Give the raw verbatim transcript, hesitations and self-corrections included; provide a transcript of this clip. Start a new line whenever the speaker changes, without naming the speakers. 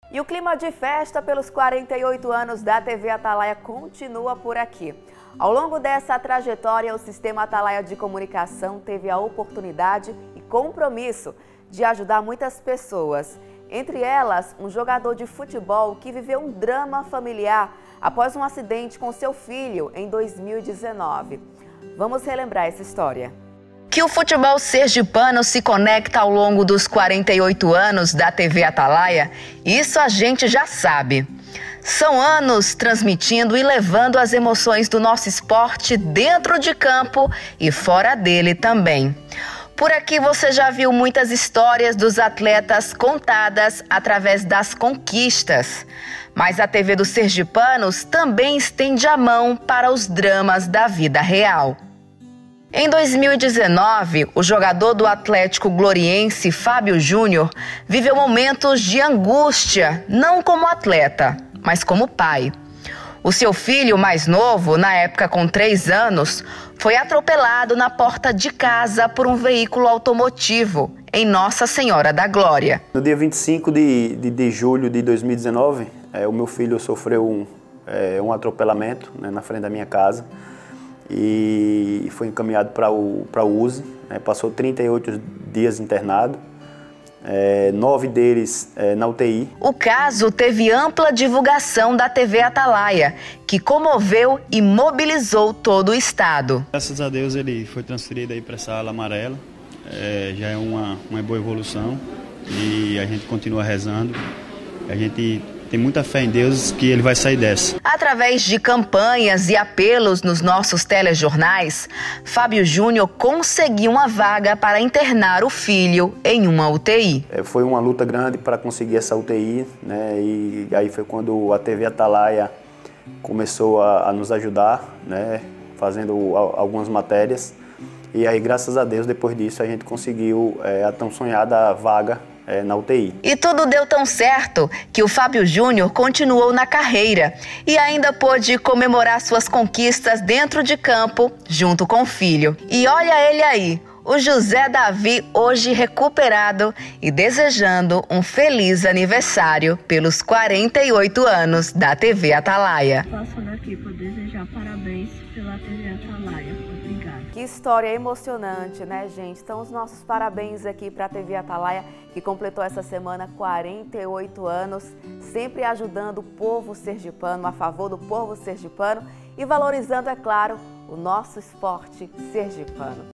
E o clima de festa pelos quarenta e oito anos da T V Atalaia continua por aqui. Ao longo dessa trajetória, o Sistema Atalaia de Comunicação teve a oportunidade e compromisso de ajudar muitas pessoas. Entre elas, um jogador de futebol que viveu um drama familiar após um acidente com seu filho em dois mil e dezenove. Vamos relembrar essa história. Que o futebol sergipano se conecta ao longo dos quarenta e oito anos da T V Atalaia, isso a gente já sabe. São anos transmitindo e levando as emoções do nosso esporte dentro de campo e fora dele também. Por aqui você já viu muitas histórias dos atletas contadas através das conquistas. Mas a T V dos sergipanos também estende a mão para os dramas da vida real. Em dois mil e dezenove, o jogador do Atlético Gloriense, Fábio Júnior, viveu momentos de angústia, não como atleta, mas como pai. O seu filho mais novo, na época com três anos, foi atropelado na porta de casa por um veículo automotivo, em Nossa Senhora da Glória.
No dia vinte e cinco de, de, de julho de dois mil e dezenove, é, o meu filho sofreu um, é, um atropelamento, né, na frente da minha casa. E foi encaminhado para o, para o U S I, né, passou trinta e oito dias internado, é, nove deles é, na U T I.
O caso teve ampla divulgação da T V Atalaia, que comoveu e mobilizou todo o estado.
Graças a Deus ele foi transferido aí para essa ala amarela, é, já é uma, uma boa evolução e a gente continua rezando, a gente tem muita fé em Deus que ele vai sair dessa.
Através de campanhas e apelos nos nossos telejornais, Fábio Júnior conseguiu uma vaga para internar o filho em uma U T I.
É, foi uma luta grande para conseguir essa U T I, né? E aí foi quando a T V Atalaia começou a, a nos ajudar, né? Fazendo a, algumas matérias. E aí, graças a Deus, depois disso, a gente conseguiu é, a tão sonhada vaga É, na U T I.
E tudo deu tão certo que o Fábio Júnior continuou na carreira e ainda pôde comemorar suas conquistas dentro de campo junto com o filho. E olha ele aí, o José Davi hoje recuperado e desejando um feliz aniversário pelos quarenta e oito anos da T V Atalaia.
Passo daqui por desejar parabéns pela T V Atalaia. Obrigada.
Que história emocionante, né, gente? Então, os nossos parabéns aqui para a T V Atalaia, que completou essa semana quarenta e oito anos, sempre ajudando o povo sergipano, a favor do povo sergipano e valorizando, é claro, o nosso esporte sergipano.